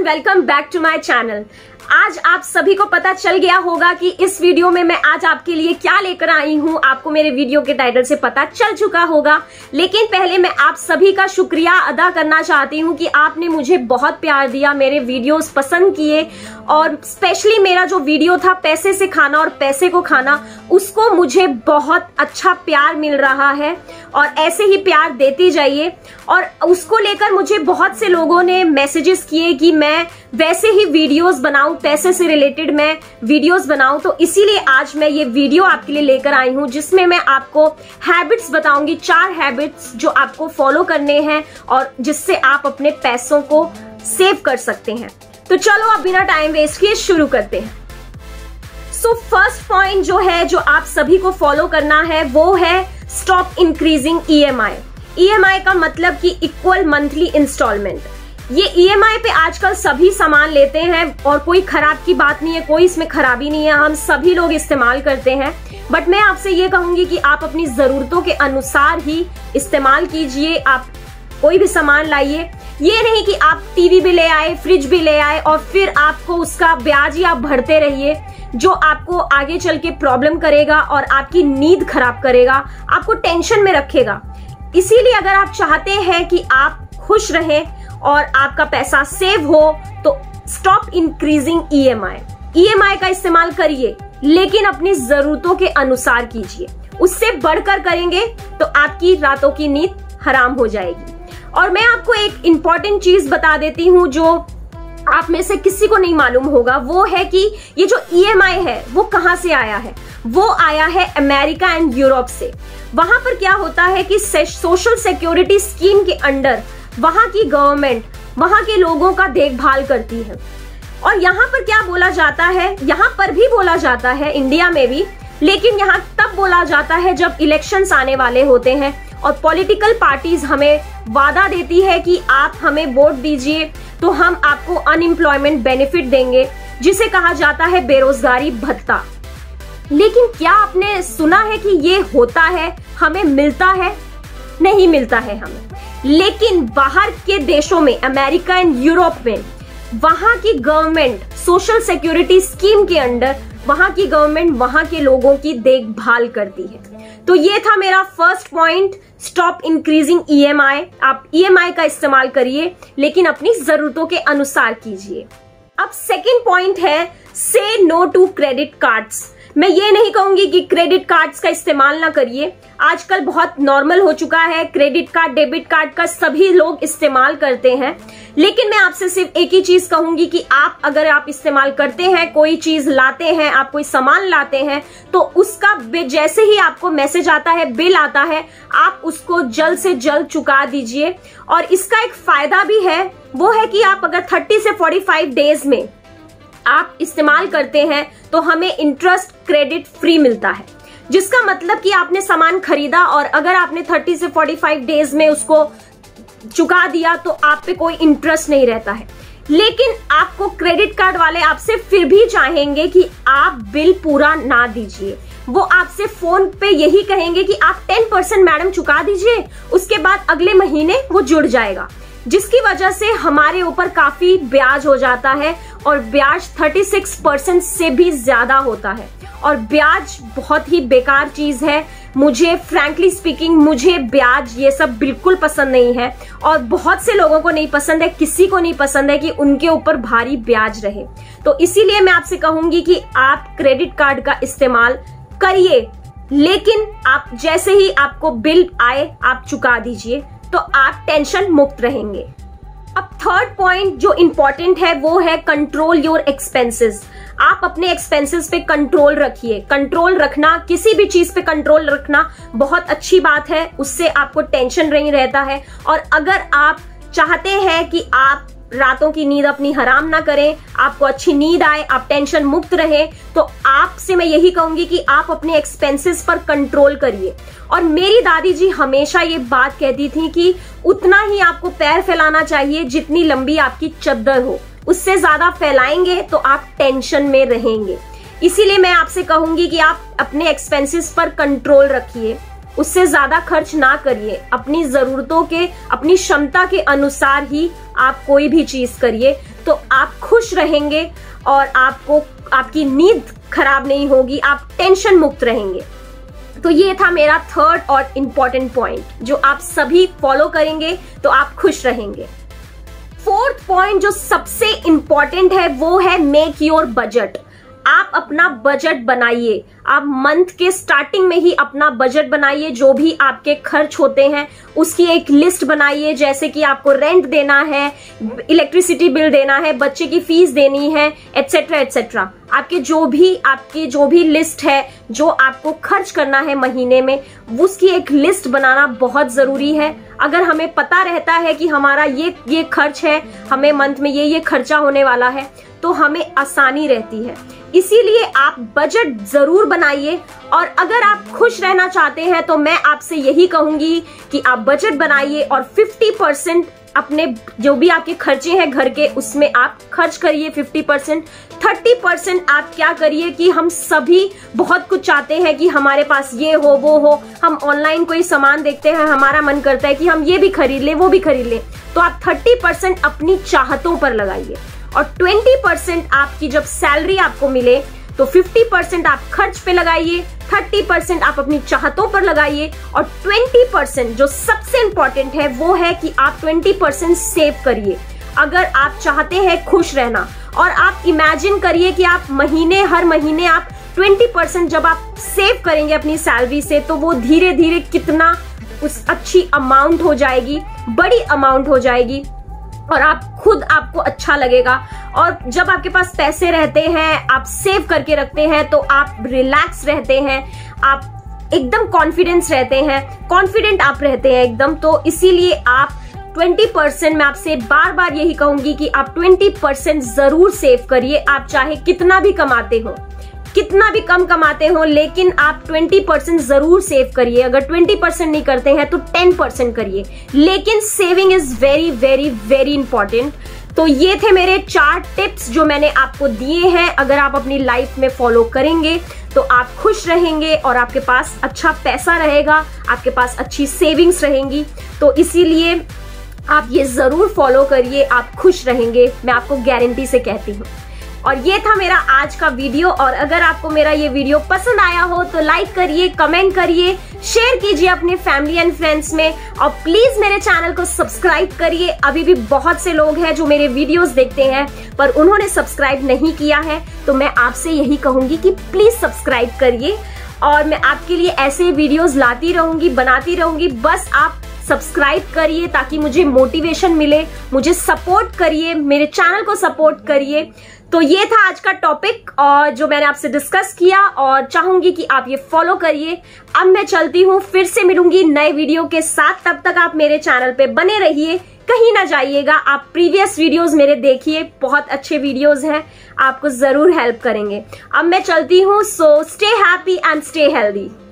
Welcome back to my channel. आज आप सभी को पता चल गया होगा कि इस वीडियो में मैं आज आपके लिए क्या लेकर आई हूं। आपको मेरे वीडियो के टाइटल से पता चल चुका होगा, लेकिन पहले मैं आप सभी का शुक्रिया अदा करना चाहती हूं कि आपने मुझे बहुत प्यार दिया, मेरे वीडियोस पसंद किए और स्पेशली मेरा जो वीडियो था पैसे से खाना और पैसे को खाना, उसको मुझे बहुत अच्छा प्यार मिल रहा है और ऐसे ही प्यार देती जाइए। और उसको लेकर मुझे बहुत से लोगों ने मैसेजेस किए कि मैं वैसे ही वीडियोस बनाऊं, पैसे से रिलेटेड मैं वीडियोस बनाऊं, तो इसीलिए आज मैं ये वीडियो आपके लिए लेकर आई हूं जिसमें मैं आपको हैबिट्स बताऊंगी, 4 हैबिट्स जो आपको फॉलो करने हैं और जिससे आप अपने पैसों को सेव कर सकते हैं। तो चलो अब बिना टाइम वेस्ट किए शुरू करते हैं। सो फर्स्ट पॉइंट जो है जो आप सभी को फॉलो करना है वो है स्टॉप इंक्रीजिंग ईएमआई। ईएमआई का मतलब कि इक्वल मंथली इंस्टॉलमेंट। ये ईएमआई पे आजकल सभी सामान लेते हैं और कोई खराब की बात नहीं है, कोई इसमें खराबी नहीं है, हम सभी लोग इस्तेमाल करते हैं। बट मैं आपसे ये कहूंगी कि आप अपनी जरूरतों के अनुसार ही इस्तेमाल कीजिए। आप कोई भी सामान लाइए, ये नहीं कि आप टीवी भी ले आए, फ्रिज भी ले आए और फिर आपको उसका ब्याज ही आप भरते रहिए, जो आपको आगे चल के प्रॉब्लम करेगा और आपकी नींद खराब करेगा, आपको टेंशन में रखेगा। इसीलिए अगर आप चाहते हैं कि आप खुश रहें और आपका पैसा सेव हो तो स्टॉप इंक्रीजिंग ईएमआई। ईएमआई का इस्तेमाल करिए लेकिन अपनी जरूरतों के अनुसार कीजिए। उससे बढ़कर करेंगे तो आपकी रातों की नींद हराम हो जाएगी। और मैं आपको एक इंपॉर्टेंट चीज बता देती हूं जो आप में से किसी को नहीं मालूम होगा, वो है कि ये जो ईएमआई है वो कहां से आया है। वो आया है अमेरिका एंड यूरोप से। वहां पर क्या होता है कि सोशल सिक्योरिटी स्कीम के अंडर वहां की गवर्नमेंट वहां के लोगों का देखभाल करती है। और यहाँ पर क्या बोला जाता है, यहाँ पर भी बोला जाता है, इंडिया में भी, लेकिन यहाँ तब बोला जाता है जब इलेक्शंस आने वाले होते हैं और पॉलिटिकल पार्टीज हमें वादा देती है कि आप हमें वोट दीजिए तो हम आपको अनएम्प्लॉयमेंट बेनिफिट देंगे, जिसे कहा जाता है बेरोजगारी भत्ता। लेकिन क्या आपने सुना है कि ये होता है, हमें मिलता है? नहीं मिलता है हमें। लेकिन बाहर के देशों में, अमेरिका एंड यूरोप में, वहां की गवर्नमेंट सोशल सिक्योरिटी स्कीम के अंडर वहां की गवर्नमेंट वहां के लोगों की देखभाल करती है। तो ये था मेरा first point, stop increasing EMI. आप ईएमआई का इस्तेमाल करिए लेकिन अपनी जरूरतों के अनुसार कीजिए। अब सेकंड पॉइंट है से नो टू क्रेडिट कार्ड्स। मैं ये नहीं कहूंगी कि क्रेडिट कार्ड्स का इस्तेमाल ना करिए, आजकल बहुत नॉर्मल हो चुका है, क्रेडिट कार्ड, डेबिट कार्ड का सभी लोग इस्तेमाल करते हैं। लेकिन मैं आपसे सिर्फ एक ही चीज कहूंगी कि आप अगर आप इस्तेमाल करते हैं, कोई चीज लाते हैं, आप कोई सामान लाते हैं, तो उसका जैसे ही आपको मैसेज आता है, बिल आता है, आप उसको जल्द से जल्द चुका दीजिए। और इसका एक फायदा भी है, वो है कि आप अगर 30 से 45 डेज में आप इस्तेमाल करते हैं तो हमें इंटरेस्ट क्रेडिट फ्री मिलता है, जिसका मतलब कि आपने सामान खरीदा और अगर आपने 30 से 45 डेज में उसको चुका दिया तो आप पे कोई इंटरेस्ट नहीं रहता है। लेकिन आपको क्रेडिट कार्ड वाले आपसे फिर भी चाहेंगे कि आप बिल पूरा ना दीजिए। वो आपसे फोन पे यही कहेंगे कि आप 10% मैडम चुका दीजिए, उसके बाद अगले महीने वो जुड़ जाएगा, जिसकी वजह से हमारे ऊपर काफी ब्याज हो जाता है और ब्याज 36% से भी ज्यादा होता है। और ब्याज बहुत ही बेकार चीज है। मुझे फ्रैंकली स्पीकिंग, मुझे ब्याज ये सब बिल्कुल पसंद नहीं है और बहुत से लोगों को नहीं पसंद है, किसी को नहीं पसंद है कि उनके ऊपर भारी ब्याज रहे। तो इसीलिए मैं आपसे कहूंगी कि आप क्रेडिट कार्ड का इस्तेमाल करिए, लेकिन आप जैसे ही आपको बिल आए आप चुका दीजिए तो आप टेंशन मुक्त रहेंगे। अब थर्ड पॉइंट जो इंपॉर्टेंट है वो है कंट्रोल योर एक्सपेंसेस। आप अपने एक्सपेंसेस पे कंट्रोल रखिए। कंट्रोल रखना, किसी भी चीज पे कंट्रोल रखना बहुत अच्छी बात है, उससे आपको टेंशन नहीं रहता है। और अगर आप चाहते हैं कि आप रातों की नींद अपनी हराम ना करें, आपको अच्छी नींद आए, आप टेंशन मुक्त रहे, तो आपसे मैं यही कहूंगी कि आप अपने एक्सपेंसेस पर कंट्रोल करिए। और मेरी दादी जी हमेशा ये बात कहती थी कि उतना ही आपको पैर फैलाना चाहिए जितनी लंबी आपकी चद्दर हो, उससे ज्यादा फैलाएंगे तो आप टेंशन में रहेंगे। इसीलिए मैं आपसे कहूंगी कि आप अपने एक्सपेंसेस पर कंट्रोल रखिए। उससे ज्यादा खर्च ना करिए। अपनी जरूरतों के, अपनी क्षमता के अनुसार ही आप कोई भी चीज करिए, तो आप खुश रहेंगे और आपको आपकी नींद खराब नहीं होगी, आप टेंशन मुक्त रहेंगे। तो ये था मेरा थर्ड और इम्पोर्टेंट पॉइंट, जो आप सभी फॉलो करेंगे तो आप खुश रहेंगे। फोर्थ पॉइंट जो सबसे इंपॉर्टेंट है वो है मेक योर बजट। आप अपना बजट बनाइए। आप मंथ के स्टार्टिंग में ही अपना बजट बनाइए। जो भी आपके खर्च होते हैं उसकी एक लिस्ट बनाइए, जैसे कि आपको रेंट देना है, इलेक्ट्रिसिटी बिल देना है, बच्चे की फीस देनी है, एटसेट्रा एटसेट्रा। आपकी जो भी लिस्ट है, जो आपको खर्च करना है महीने में, उसकी एक लिस्ट बनाना बहुत जरूरी है। अगर हमें पता रहता है कि हमारा ये खर्च है, हमें मंथ में ये खर्चा होने वाला है, तो हमें आसानी रहती है। इसीलिए आप बजट जरूर बनाइए। और अगर आप खुश रहना चाहते हैं तो मैं आपसे यही कहूंगी कि आप बजट बनाइए और 50% अपने जो भी आपके खर्चे हैं घर के, उसमें आप खर्च करिए 50%। 30% आप क्या करिए कि हम सभी बहुत कुछ चाहते हैं कि हमारे पास ये हो वो हो। हम ऑनलाइन कोई सामान देखते हैं, हमारा मन करता है कि हम ये भी खरीद लें वो भी खरीद लें, तो आप 30% अपनी चाहतों पर लगाइए। और 20% आपकी जब सैलरी आपको मिले तो 50% आप खर्च पे लगाइए, 30% आप अपनी चाहतों पर लगाइए, और 20% जो सबसे इंपॉर्टेंट है वो है कि आप 20% सेव करिए। अगर आप चाहते हैं खुश रहना, और आप इमेजिन करिए कि आप हर महीने आप 20% जब आप सेव करेंगे अपनी सैलरी से, तो वो धीरे धीरे कितना उस अच्छी अमाउंट हो जाएगी, बड़ी अमाउंट हो जाएगी, और आपको अच्छा लगेगा। और जब आपके पास पैसे रहते हैं, आप सेव करके रखते हैं, तो आप रिलैक्स रहते हैं, आप एकदम कॉन्फिडेंस रहते हैं, कॉन्फिडेंट आप रहते हैं एकदम। तो इसीलिए आप 20%, मैं आपसे बार बार यही कहूंगी कि आप 20% जरूर सेव करिए। आप चाहे कितना भी कमाते हो, कितना भी कम कमाते हो, लेकिन आप 20% जरूर सेव करिए। अगर 20% नहीं करते हैं तो 10% करिए, लेकिन saving is very very very important. तो ये थे मेरे 4 टिप्स जो मैंने आपको दिए हैं। अगर आप अपनी लाइफ में फॉलो करेंगे तो आप खुश रहेंगे और आपके पास अच्छा पैसा रहेगा, आपके पास अच्छी सेविंग्स रहेंगी। तो इसीलिए आप ये जरूर फॉलो करिए, आप खुश रहेंगे, मैं आपको गारंटी से कहती हूँ। और ये था मेरा आज का वीडियो। और अगर आपको मेरा ये वीडियो पसंद आया हो तो लाइक करिए, कमेंट करिए, शेयर कीजिए अपने फैमिली एंड फ्रेंड्स में, और प्लीज मेरे चैनल को सब्सक्राइब करिए। अभी भी बहुत से लोग हैं जो मेरे वीडियोस देखते हैं पर उन्होंने सब्सक्राइब नहीं किया है, तो मैं आपसे यही कहूंगी कि प्लीज सब्सक्राइब करिए। और मैं आपके लिए ऐसे वीडियोस लाती रहूंगी, बनाती रहूंगी। बस आप सब्सक्राइब करिए ताकि मुझे मोटिवेशन मिले, मुझे सपोर्ट करिए, मेरे चैनल को सपोर्ट करिए। तो ये था आज का टॉपिक और जो मैंने आपसे डिस्कस किया, और चाहूंगी कि आप ये फॉलो करिए। अब मैं चलती हूँ, फिर से मिलूंगी नए वीडियो के साथ। तब तक आप मेरे चैनल पे बने रहिए, कहीं ना जाइएगा। आप प्रीवियस वीडियोस मेरे देखिए, बहुत अच्छे वीडियोस हैं, आपको जरूर हेल्प करेंगे। अब मैं चलती हूँ, so stay happy and stay healthy.